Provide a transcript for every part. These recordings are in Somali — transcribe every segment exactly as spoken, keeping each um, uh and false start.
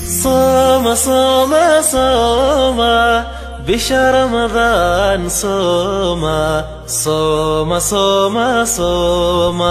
صوم صوم صوم بشهر رمضان صوم صوم صوم صوم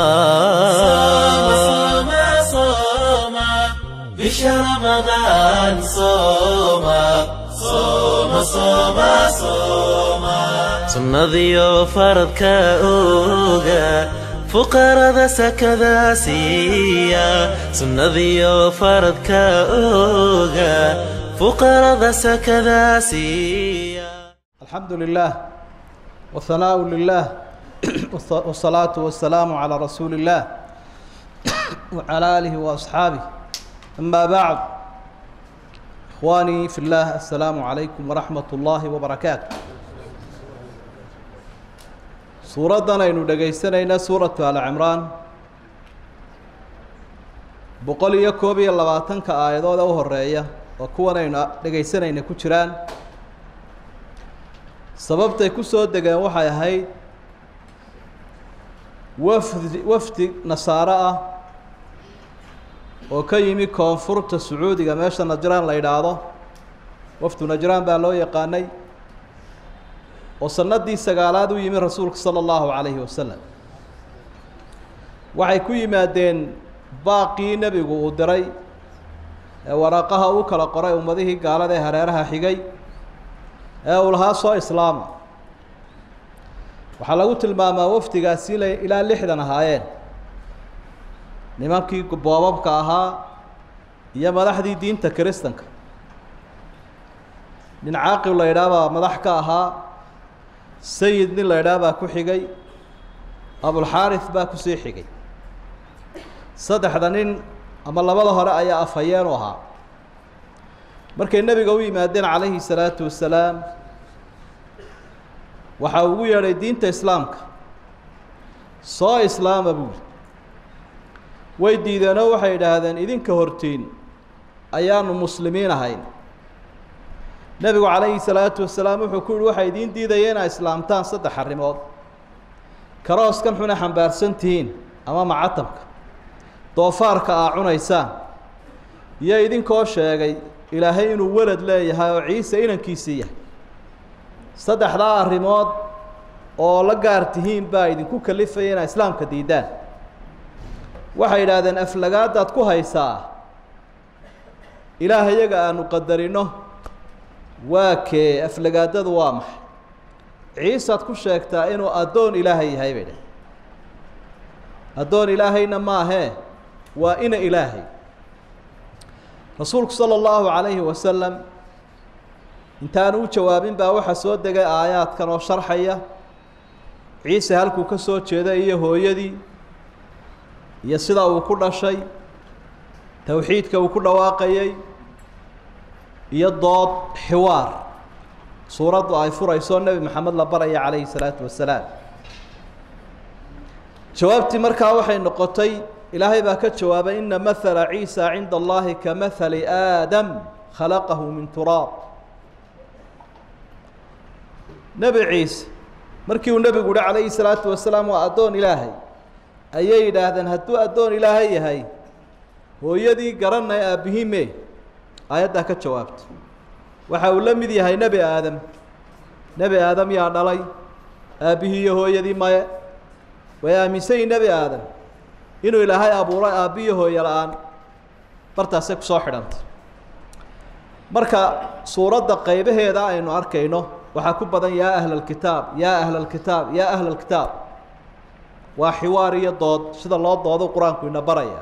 صوم صوم بشهر رمضان صوم صوم صوم صوم سنذيو فرض كأوغا فقرة سكذا سيا سنذيو فرض كأوغا فقرة سكذا سيا. الحمد لله والثناء لله والصلاة والسلام على رسول الله وعلى آله وأصحابه. أما بعد، إخواني في الله، السلام عليكم ورحمة الله وبركاته. سورة إنه دقيسنا سورة آل عمران بقول يكوبي اللواتن كآيات أو هرية وكونا إنه دقيسنا إنه كشران سبب تكسر دقيا وحي هاي وفد وفد نصارى وكيمي كونفورت السعودي جماعة نجران لا يدعوا وفد نجران بالله يقاني وصلنا سجالات ويمي رسولك صلى الله عليه وسلم وحي كوي مادين باقي نبي ودري ورقها وكلا قرأ ومذيه قال ده هريرها حجي أولها صو إسلام وحلاوة الماما وفد قاسيلة إلى لحد نهايين nimankii boobabka ahaa iyo madaxdii diinta Kiristaanka nin caaqil la yiraahdo madax ka ahaa sayid nin la yiraahdo ku xigay Abu Harith baa ku sii xigay saddexda nin ama labada hore ayaa afayeen oo ahaa markay nabiga u yimaadeen calayhi salaatu wasalaam waxa uu yeeray diinta islaamka soo islaama buu way diideen oo waxay yiraahdeen idinka hortiin ayaanu muslimiin ahayn. nabigu calayhi salaatu wasalaam wuxuu ku yiri waxa idin diidayeen inay islaamtaan saddex arrimood karooskan xuna xambaarsantiin ama macatabka doofaarka aa cunaysaan iyo idinkoo sheegay ilaahay inuu walad leeyahay oo ciise inankiisa yahay saddexda arrimood oo la gaartihiin baa idinku kalifay inay islaamka diidaan. waxay yiraahdeen aflagaadaad ku haysaa ilaahay iyaga aanu qadarino waa kee aflagaadadu waa maxay ciise aad ku sheegtaa inuu adoon ilaahay yahay bay adoon ilaahayna ma ahe waa ina ilaahay. rasuulku sallallahu alayhi wasallam intaan uu jawaabin baa waxa soo degay aayaadkan oo sharxaya ciise halkuu ka soo jeeday iyo hooyadii iyo sida uu ku dhashay tawxiidka uu ku dhawaaqayay iyo dood xiwaar suuradu ay furayso nabi maxamed la baraya calayhi salaatu wasalaam. jawaabtii markaa waxay noqotay ilaahay baa ka jawaabay inna mathala ciisa cinda allahi ka mathali aadam khalaqahu min turaab. nabi ciise markii uu nabigu yidhi calayhi salaatu wasalaam waa addoon ilaahay ayay yidhaahdeen hadduu addoon ilaahay yahay hooyadii garanay aabbihii mee aayaddaa ka jawaabta waxa uu la mid yahay nebi aadam nebi aadam yaa dhalay aabbihii iyo hooyadii maye way aaminsay nebi aadam inuu ilaahay abuuray aabbiyo hooyo la-aan bartaasay ku soo xidhantay. marka suuradda qaybaheeda aynu arkayno waxaa ku badan yaa ahlalkitaab yaa ahlalkitaab yaa ahlalkitaab waa xiwaar iyo dood sida loo doodo qur-aanku ina baraya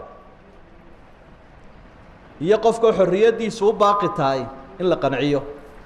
iyo qofka xorriyadiisu u baaqi tahay in la qanciyo.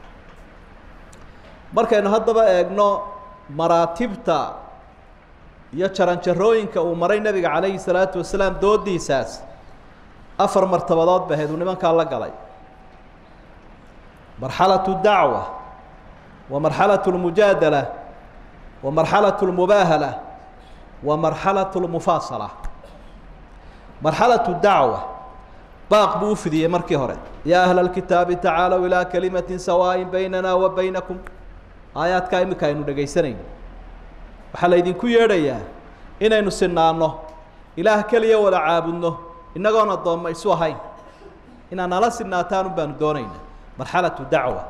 markaynu haddaba eegno maraatibta iyo jaranjarooyinka uu maray nabiga calayhi salaatu wasalaam doodiisaas afar martabadood ba ahayd uu nimankaa la galay. marxalatu dacwa wa marxalatu lmujaadala wa marxalatu lmubaahala ومرحلة المفاصلة. مرحلة الدعوة باق بوفدي مركي هوري يا أهل الكتاب تعالوا إلى كلمة سواء بيننا وبينكم آيات كايم كاينو دغيسنين وحلا يدين كو يريا إنaynu sinaano ilaah kaliya wala caabudno inagoona dooma isu ahayn inaan nala sinaataan baanu doonayna marxalatu dacwa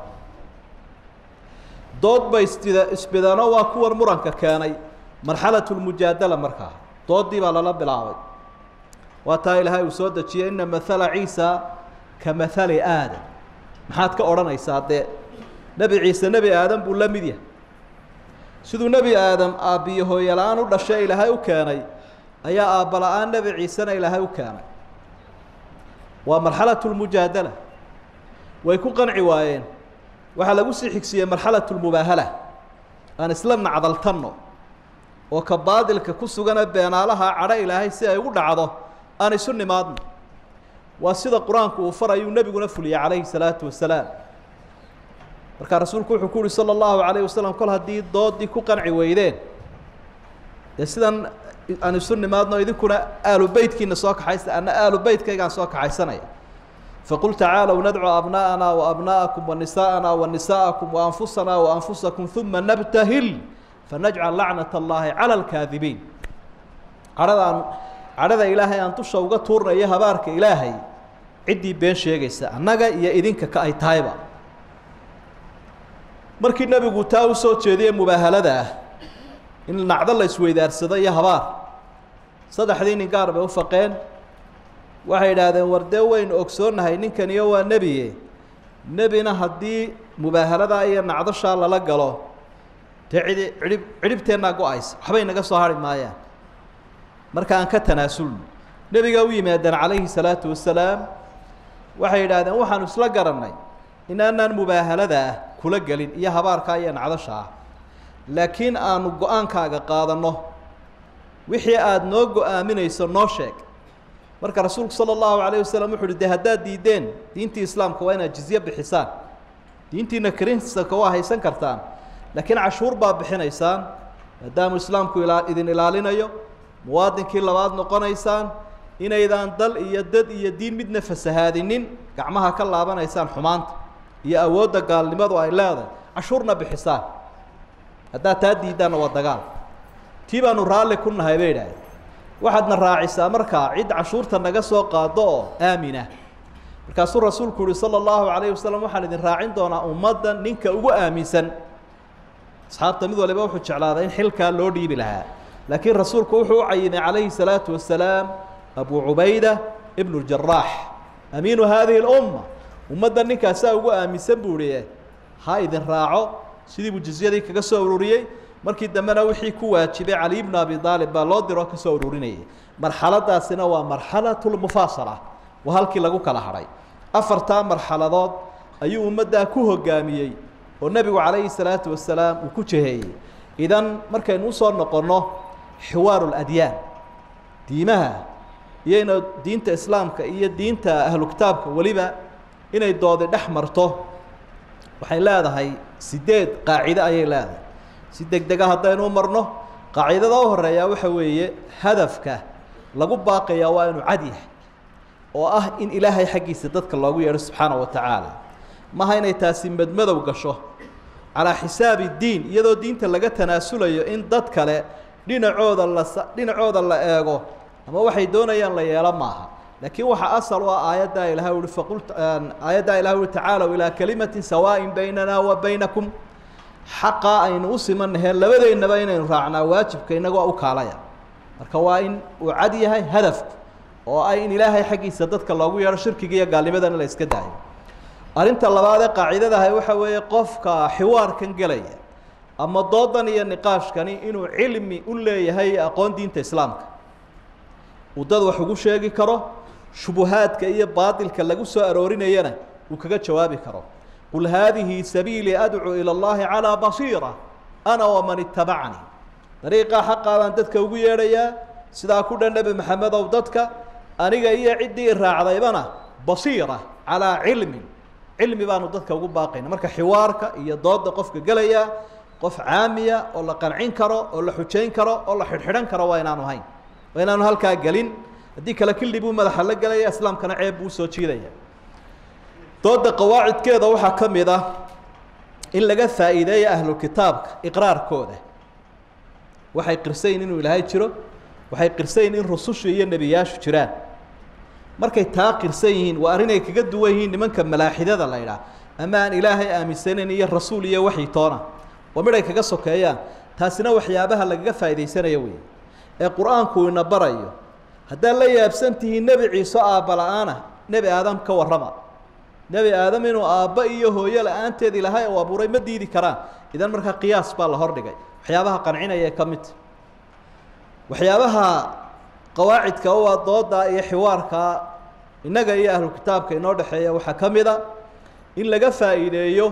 dood bay isbidano waa kuwan muranka keenay marxalatu lmujaadala markaa doodii baa lala bilaabay waa taa ilaahay uu soo dejiyey ina mathala ciisa ka mathali aadam maxaad ka odhanaysaa dee nebi ciise nebi aadam buu la mid yahay siduu nebi aadam aabbiyo hooyo la-aan u dhashay ilaahay u keenay ayaa aabba la-aan nebi ciisena ilaahay u keenay waa marxalatu lmujaadala way ku qanci waayeen waxaa lagu sii xigsiiyey marxalatu lmubaahala aan isla nacdaltanno oo ka baadilka ku sugana beenaalaha cadho ilaahay si ay ugu dhacdo aan isu nimaadno waa sida qur-aanku uu farayuu nebiguna fuliyey calayhi salaatu wasalaam markaa rasuulku wuxuu ku uhi sala allahu calayh wasalam kol haddii doodii ku qanci weydeen dee sidan aan isu nimaadno idinkuna aalu beytkiina soo kaxaysa anna aalu beytkaygaan soo kaxaysanaya faqul tacaalow nadcu abna'ana waabna'akum wanisaa'ana wanisaa'akum waanfusana waanfusakum uma nabtahil fanajcal lacnat allahi cala alkaadibiin cadhadaan cadhada ilaahay aan dusha uga tuurnayo habaarka ilaahay ciddii been sheegaysa annaga iyo idinka ka ay tahayba markii nebigu taa u soo jeediyey mubaahalada ah in nacdo la isweydaarsado iyo habaar saddexdii nin gaar bay u faqeen waxay yidhaahdeen war dee waynu ogsoonnahay ninkaniyo waa nebiye nebina haddii mubaahaladaa iyo nacdoshaa lala galo dee cidi cidhib cidhibteennaa go-aysa waxbay naga soo hari maayaan marka aan ka tanaasulno nebigaa u yimaadeen calayhi salaatu wasalaam waxay yidhaahdeen waxaanu isla garannay inaanaan mubaahalada ah kula gelin iyo habaarkaa iyo nacdasha ah laakiin aanu go-aankaaga qaadanno wixii aada noo go-aaminayso noo sheeg marka rasuulku sala allahu calayh wasalam wuxu uhi dee haddaad diideen diintii islaamka waa inaad jizye bixisaan diintiina kiristanka waa haysan kartaan laakiin cashuur baa bixinaysaan maadaamu islaamku ilaa idin ilaalinayo muwaadinkii labaad noqonaysaan inaydaan dal iyo dad iyo diin midna fasahaadinin gacmaha ka laabanaysaan xumaanta iyo awoodda gaalnimadu ay leedahay cashuurna bixisaan haddaad taa diidaanna waa dagaal tii baanu raalli ku nahay bay idhaaheen waxaadna raacisaa markaa cid cashuurta naga soo qaado oo aamina markaasuu rasuulku uhi sala allahu calayhi wasalam waxaan idin raacin doonaa ummadda ninka ugu aaminsan asxaabta mid waliba wuxuu jeclaaday in xilkaa loo dhiibi lahaa laakiin rasuulku wuxuu u cayimay calayhi salaatu wasalaam abu cubayda ibnu ljaraax amiinu haadihi lumma ummadda ninkaasaa ugu aaminsan buu ihi ha idin raaco sidii buu jizyadii kaga soo ururiyey markii dambena wixii ku waajibay cali ibnu abi aalib baa loo diroo ka soo ururinayay marxaladaasina waa marxalatu lmufaasala waa halkii lagu kala hadhay afartaa marxaladood ayuu ummaddaa ku hogaamiyey oo nebigu calayhi salaatu wasalaam uu ku jeheeyey idan markaynu usoo noqonno xiwaaru ladyaan diimaha iyo ina diinta islaamka iyo diinta ahlu kitaabka weliba inay doodi dhex marto waxay leedahay sideed qaacido ayay leedahay si deg dega haddaynu u marno qaacidada u horeeyaa waxa weeye hadafka lagu baaqayaa waa inuu cad yahay oo ah in ilaahay xaggiisa dadka loogu yeedho subxaana wa tacaala maha inay taasi madmadow gasho calaa xisaabi diin iyadoo diinta laga tanaasulayo in dad kale dhinacooda la dhinacooda la eego ama waxay doonayaan la yeelo maaha laakiin waxaa asal u ah aayaddaa ilahay uhi faqul aayaddaa ilahay uhi tacaalow ilaa kalimatin sawaaءin baynana wa baynakum xaqaa aynu u simanaheen labadeennaba inaynu raacnaa waajibka inagoo u kaalaya marka waa in uu cad yahay hadafku oo ay in ilaahay xaggiisa dadka loogu yeedho shirkiga iyo gaalnimadana la iska daayo arrinta labaad ee qaacidadahay waxa weeye qofka xiwaarkan gelaya ama doodan iyo niqaashkani inuu cilmi u leeyahay aqoon diinta islaamka uu dad wax ugu sheegi karo shubuhaadka iyo baadilka lagu soo aroorinayana uu kaga jawaabi karo qul haadihi sabiilii adcuu ila اllahi calىa basiira ana waman itabacanii dariiqaa xaqaa baan dadka ugu yeedhayaa sidaa ku dhan nebi maxamedow dadka aniga iyo ciddii raacdaybana basiira calaa cilmin cilmi baanu dadka ugu baaqayna marka xiwaarka iyo dooda qofka gelaya qof caamiya oo la qancin karo oo la xujayn karo oo la xidhxidhan karo waa inaanu hayn waa inaanu halkaa gelin haddii kale kildhi buu madaxa la gelaya islaamkana ceeb buu usoo jiidaya dooda qawaacidkeeda waxaa ka mid ah in laga faa'iideeyo ahlu kitaabka iqraarkooda waxay qirsayin inuu ilaahay jiro waxay qirsayin in rusushu iyo nebiyaashu jiraan markay taa qirsan yihiin waa arrin ay kaga duwan yihiin nimanka malaaxidada la yidhaah ama aan ilaahay aaminsanin iyo rasuul iyo waxyi toona oo mid ay kaga sokeeyaan taasina waxyaabaha lagaga faa'iidaysanayo wey ee qur-aanku ina barayo haddaad la yaabsan tihiin nebi ciise aabba la-aana nebi aadam ka warrama nebi aadam inuu aabba iyo hooyo la-aanteed ilaahay uu abuuray ma diidi karaan idan markaa qiyaas baa la hordhigay waxyaabaha qancinaya ee ka mid waxyaabaha qawaacidka u ah dooda iyo xiwaarka innaga iyo ahlu kitaabka inoo dhexeeya waxaa ka mid a in laga faa'iideeyo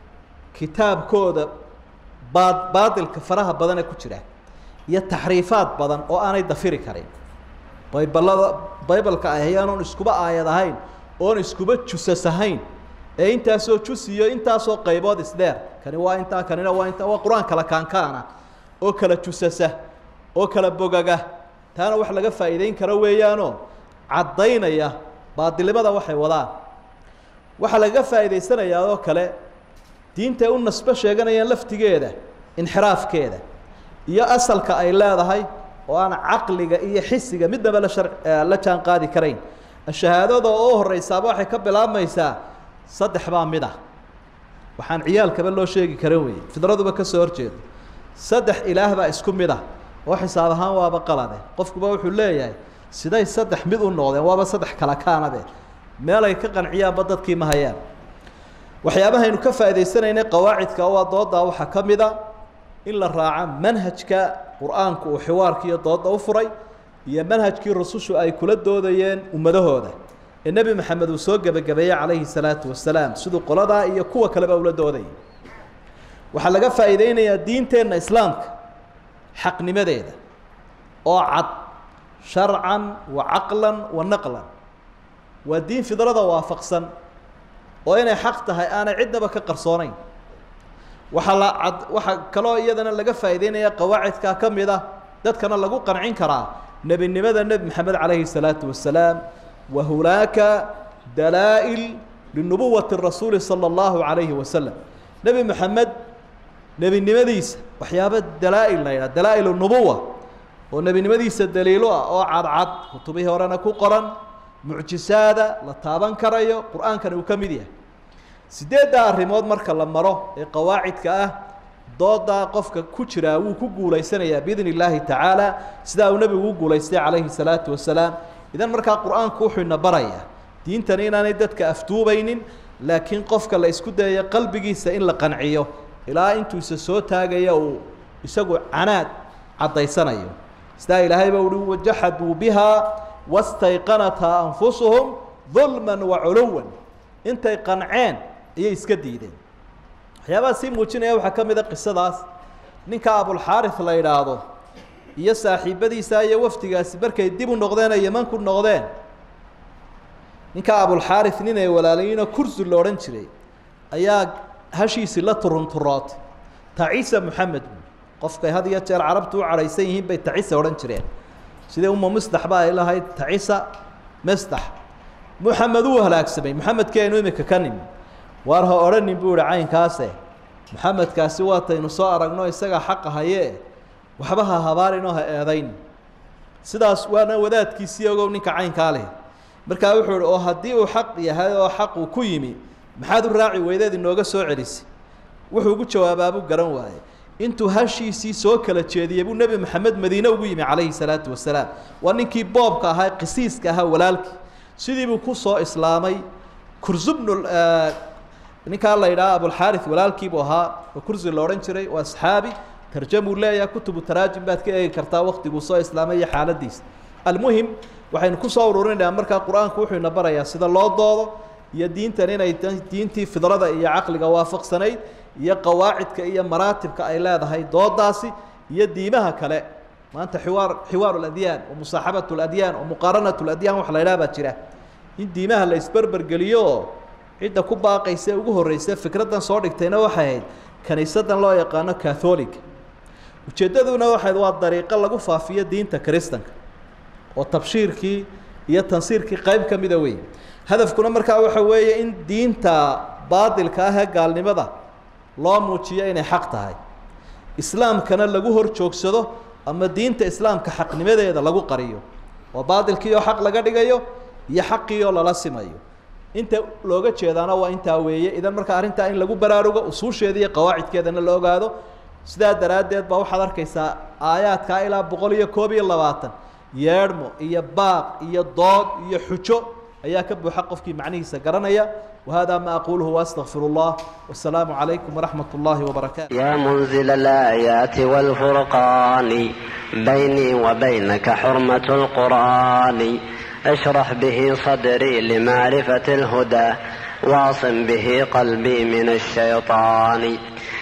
kitaabkooda baad baadilka faraha badan ee ku jira iyo taxriifaad badan oo aanay dafiri karin baybalada baybalka ay hayaan oon iskuba aayad ahayn oon iskuba jusas ahayn ee intaasoo jus iyo intaasoo qaybood isdheer kani waa intaa kanina waa intaa waa qur-aan kala kaankaana oo kala jusasa oo kala bogaga taana wax laga faa'iideyn karo weeyaanoo caddaynaya baadilnimada waxay wadaan waxaa lagaga faa'iidaysanayaa oo kale diinta u nasbo sheeganayaan laftigeeda inxiraafkeeda iyo asalka ay leedahay oo aan caqliga iyo xisiga midnaba la shar la jaan qaadi karayn shahaadada oo horeysaaba waxay ka bilaabmaysaa saddex baa mid ah waxaan ciyaalkaba loo sheegi karin weeye fidraduba ka soo horjeedo saddex ilaah baa isku mid ah oo xisaab ahaan waaba qalade qofkuba wuxuu leeyahay siday saddex mid u noqdeen waaba saddex kala kaanade meel ay ka qanciyaanba dadkii ma hayaan waxyaabahaynu ka faa'iidaysanaynay qawaacidka waa dooda waxaa ka mid a in la raaco manhajka qur-aanku uu xiwaarka iyo dooda u furay iyo manhajkii rusushu ay kula doodayeen ummadahooda ee nebi maxamed uu soo gebagabeeyey calayhi salaatu wasalaam siduu qoladaa iyo kuwa kaleba ula doodayay waxaa laga faa'iideynayaa diinteenna islaamka xaqnimadeeda oo cad sharcan wa caqlan wa naqlan waa diin fidrada waafaqsan oo inay xaq tahay aanay cidnaba ka qarsoonayn waxaa la cad waxaa kaloo iyadana laga faa'iideynaya qawaacidka ka mid ah dadkana lagu qancin karaa nebinimada nebi maxamed calayhi salaatu wasalaam wa hunaaka dalaa'il linubuwati rasuuli sala allahu calayhi wasalam nebi maxamed nebinimadiisa waxyaaba dalaa'il la yidhaha dalaa'il nubuwa oo nebinimadiisa daliilo ah oo cadcad kutubihii horena ku qoran mucjisaada la taaban karayo qur-aankana uu ka mid yahay sideedda arrimood marka la maro ee qawaacidka ah doodaa qofka ku jiraa wuu ku guulaysanayaa biidni illaahi tacaala sidaa uu nebigu u guulaystay calayhi salaatu wasalaam idan markaa qur-aanku wuxuu ina barayaa diintani inaanay dadka afduubaynin laakiin qofka la isku dayayo qalbigiisa in la qanciyo ilaa intuu isa soo taagaya uu isagu canaad caddaysanayo sidaa ilaahayba uhi wajaxaduu bihaa wastayqanathaa anfusuhum dulman wa culuwan intay qanceen ayay iska diideen waxyaabaha sii muujinaya waxaa ka mid a qisadaas ninka abulxaaris la yidhaahdo iyo saaxiibadiisa iyo wafdigaasi markay dib u noqdeen ay yeman ku noqdeen ninka abulxaaris nin ay walaalayiinoo kursi la odhan jiray ayaa hashiisii la turunturootay tacisa moxamed qofkay had iyo jeer carabtu u cadhaysan yihiin bay tacisa odhan jireen sidai uma misdax ba ay lahayd tacisa misdax moxamed uu halaagsamay moxamedkeenu imika ka nimi waar ha odhanin buu ihi caynkaase moxamedkaasi waataynu soo aragno isagaa xaqa hayee waxba ha habaarinoo ha eedayn sidaas waana wadaadkiisii ogow ninka caynkaa leh markaa wuxuu ihi oo haddii uu xaq yahay oo xaq uu ku yimi maxaad u raaci weydeed inooga soo celisay wuxuu ugu jawaabaabuu garan waayey intuu hashiisii soo kala jeediyey buu nebi maxamed madiine ugu yimi calayhi salaatu wasalaam waa ninkii boobka ahaa qisiiska ahaa walaalkii sidii buu ku soo islaamay kursubnu ninkaa la yidhaha abulxaaris walaalkiibuu ahaa oo kursi la odhan jiray waa asxaabi tarjamuu leeyaha kutubu taraajim baad ka eegi kartaa waktiguu soo islaamay iyo xaaladiisa almuhim waxaynu ku soo ururinaynaa markaa qur-aanku wuxuu ina barayaa sida loo doodo iyo diintan inay diintii fidrada iyo caqliga waafaqsanayd iyo qawaacidka iyo maraatibka ay leedahay doodaasi iyo diimaha kale maanta xiwaar xiwaaru ladyaan oo musaaxabatu ladyaan oo muqaaranatu ladyaan wax la yidhaha baa jira in diimaha la isberbergeliyo oo cidda ku baaqaysa ugu horreysa fikraddan soo dhigtayna waxay ahayd kaniisadan loo yaqaano catholic ujeeddaduna waxayd waa dariiqo lagu faafiyo diinta kiristanka oo tabshiirkii iyo tansiirkii qayb ka mida wey hadafkuna markaa waxa weeye in diinta baadilka ah ee gaalnimada loo muujiyo inay xaq tahay islaamkana lagu hor joogsado ama diinta islaamka xaqnimadeeda lagu qariyo oo baadilkii oo xaq laga dhigayo iyo xaqii oo lala simayo inta looga jeedana waa inta weeye idan marka arinta in lagu baraarugo usuusheeda iyo qawaacidkeedana la ogaado sidaa daraadeed baa waxaad arkaysaa aayaadka ilaa boqol iyo koob iyo labaatan yeedhmo iyo baaq iyo dood iyo xujo ayaa ka buuxa qofkii macnihiisa garanaya وهذا ما أقوله وأستغفر الله والسلام عليكم ورحمة الله وبركاته. يا منزل الآيات والفرقان بيني وبينك حرمة القرآن اشرح به صدري لمعرفة الهدى واعصم به قلبي من الشيطان